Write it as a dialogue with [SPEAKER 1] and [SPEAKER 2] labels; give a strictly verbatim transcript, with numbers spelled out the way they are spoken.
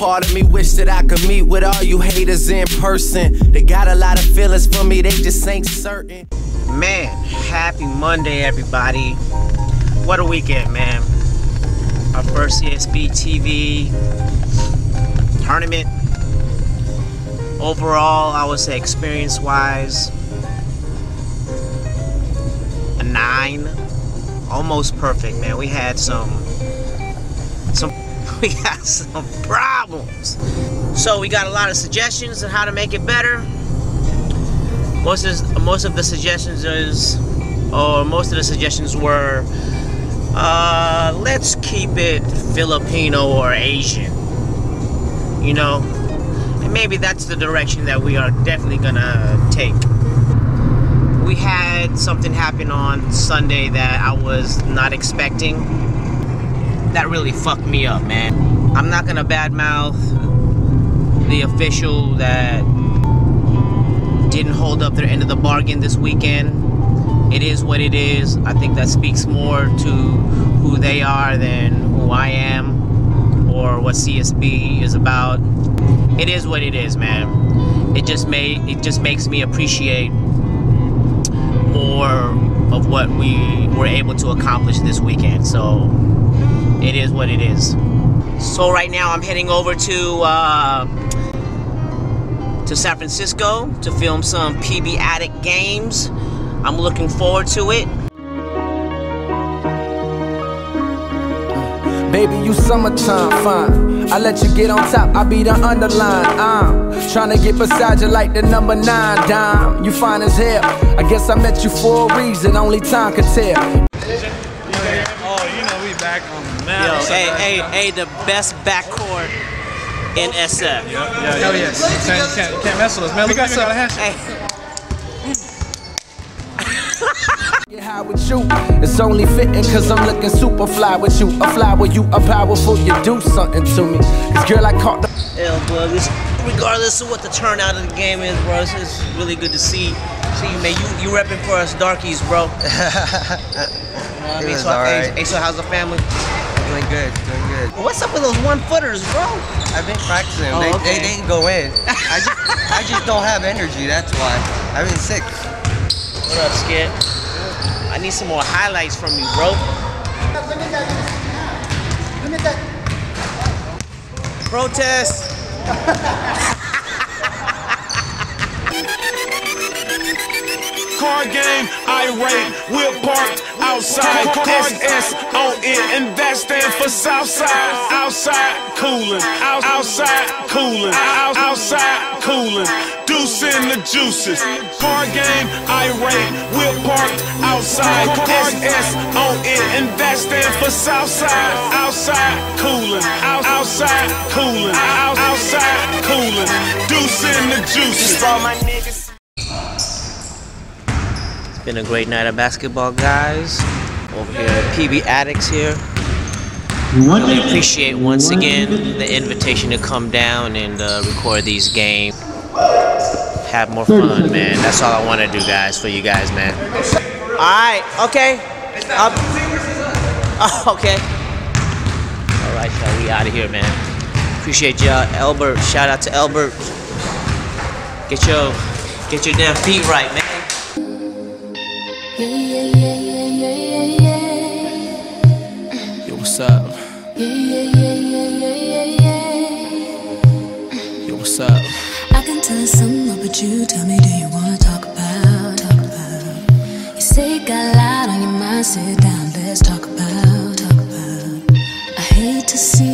[SPEAKER 1] part of me wish that I could meet with all you haters in person. They got a lot of feelings for me, they just ain't certain.
[SPEAKER 2] Man, happy Monday, everybody. What a weekend, man. Our first C S B T V tournament. Overall, I would say experience-wise, a nine. Almost perfect, man. We had some, some, we got some problems. So we got a lot of suggestions on how to make it better. Most of, most of the suggestions is, or most of the suggestions were, uh, let's keep it Filipino or Asian. You know, and maybe that's the direction that we are definitely gonna take. We had something happen on Sunday that I was not expecting. That really fucked me up, man. I'm not gonna badmouth the official that didn't hold up their end of the bargain this weekend. It is what it is. I think that speaks more to who they are than who I am or what C S B is about. It is what it is, man. It just made it just makes me appreciate more of what we were able to accomplish this weekend. So it is what it is. So right now I'm heading over to uh, to San Francisco to film some P B Addict games. I'm looking forward to it.
[SPEAKER 3] Baby, you summertime fine. I let you get on top, I be the underline. I'm trying to get beside you like the number nine dime. You fine as hell. I guess I met you for a reason, only time could tell.
[SPEAKER 4] Oh, you know we back on the map.
[SPEAKER 2] Yo, hey, hey, hey, the best backcourt in S F.
[SPEAKER 4] Yeah, yeah, yeah. Oh, yes. You can't, can't, can't mess with us, man. We got some.
[SPEAKER 2] Hey.
[SPEAKER 3] High with you, it's only fitting cause I'm looking super fly with you. A fly with you, a powerful, you do something to me. Cause girl, I caught the
[SPEAKER 2] Hell, bro, this, regardless of what the turnout of the game is, bro, it's just really good to see. See you, man. You, you repping for us darkies, bro. You know what I mean? So,
[SPEAKER 5] right.
[SPEAKER 2] hey, so how's the family?
[SPEAKER 5] Doing good, doing good.
[SPEAKER 2] What's up with those one-footers, bro?
[SPEAKER 5] I've been practicing.
[SPEAKER 2] Oh,
[SPEAKER 5] they,
[SPEAKER 2] okay.
[SPEAKER 5] they, they can go in. I just, I just don't have energy, that's why. I've been sick.
[SPEAKER 2] What up, Skid? I need some more highlights from you, bro. Protest.
[SPEAKER 6] Car game, irate, we're parked outside. S S on it, and that stands for Southside. Outside cooling, out, outside cooling, out, outside cooling. Deuce in the juices. Car game, irate, we're parked outside. S S on it, and that stands for Southside. Outside cooling, out, outside cooling, out, outside cooling. Deuce in the juices. For my niggas.
[SPEAKER 2] Been a great night of basketball, guys. Over here at P B Addicts here. Really appreciate once again the invitation to come down and uh, record these games. Have more fun, man. That's all I want to do, guys, for you guys, man. All right, okay. Um, oh, okay. All right, y'all. We out of here, man. Appreciate y'all, Albert. Shout out to Albert. Get your, get your damn feet right, man.
[SPEAKER 3] Yo, what's up? Yo, what's up?
[SPEAKER 7] I can tell you something about you. Tell me, do you wanna talk about, talk about? You say you got a lot on your mind. Sit down, let's talk about, talk about. I hate to see